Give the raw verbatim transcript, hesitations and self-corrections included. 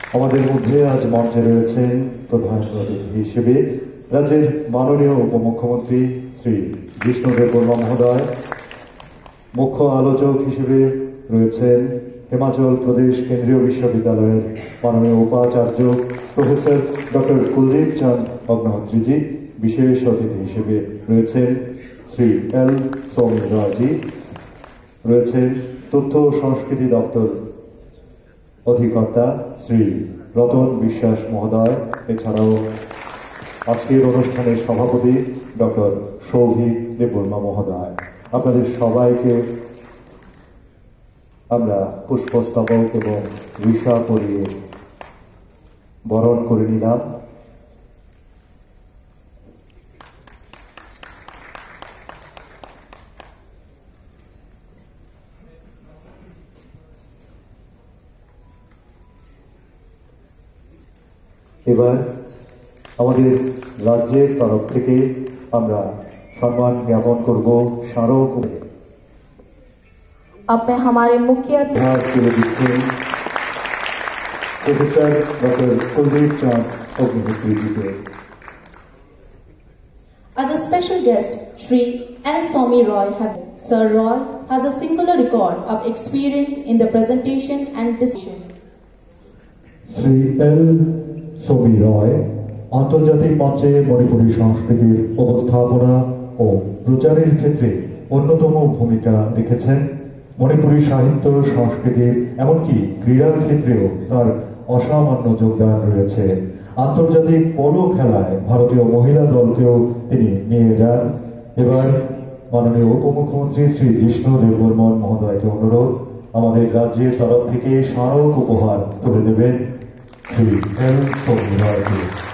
আমাদের মধ্যে আজ মঞ্চে রয়েছেন প্রধান অতিথি হিসেবে রাজ্যের মাননীয় উপমুখ্যমন্ত্রী শ্রী বিষ্ণুদেব বর্মা মহোদয়। মুখ্য আলোচক হিসেবে রয়েছেন হিমাচল প্রদেশ কেন্দ্রীয় বিশ্ববিদ্যালয়ের মাননীয় উপাচার্য প্রফেসর ডক্টর কুলদীপ চাঁদ অগ্নিহোত্রীজি। বিশেষ অতিথি হিসেবে রয়েছেন শ্রী এল সৌমি রায়জি। রয়েছেন তথ্য ও সংস্কৃতি দপ্তর অধিকর্তা শ্রী রতন বিশ্বাস মহোদয়। এছাড়াও আজকের অনুষ্ঠানের সভাপতি ডক্টর সৌভিক দেববর্মা মহোদয়। আপনাদের সবাইকে আমরা পুষ্পস্তবক এবং ঋষা পরিয়ে বরণ করে নিলাম। এবার আমাদের রাজ্যের তরফ থেকে আমরা সম্মান জ্ঞাপন করব স্মারক। अब मैं हमारे मुख्य तुले दिচ্ছেন प्रोफेसर डॉक्टर कुलदीप चांद अग्निहोत्री जी को। As a special guest, Shri L. Somi Roy have Sir Roy has a singular record of experience in the presentation and decision. Shri L. Somi Roy আন্তর্জাতিক মঞ্চে মণিপুরী সংস্কৃতির উপস্থাপনা ও প্রচারের ক্ষেত্রে অন্যতম ভূমিকা রেখেছেন। মণিপুরী সাহিত্য সংস্কৃতির এমনকি ক্রীড়ার ক্ষেত্রেও তার অসামান্য যোগদান রয়েছে। আন্তর্জাতিক পোলো খেলায় ভারতীয় মহিলা দলকেও তিনি নিয়ে যান। এবার মাননীয় উপমুখ্যমন্ত্রী শ্রী বিষ্ণুদেব বর্মন মহোদয়কে অনুরোধ আমাদের রাজ্যের তরফ থেকে স্মারক উপহার তুলে দেবেন শ্রী এল সৌমি রায়কে।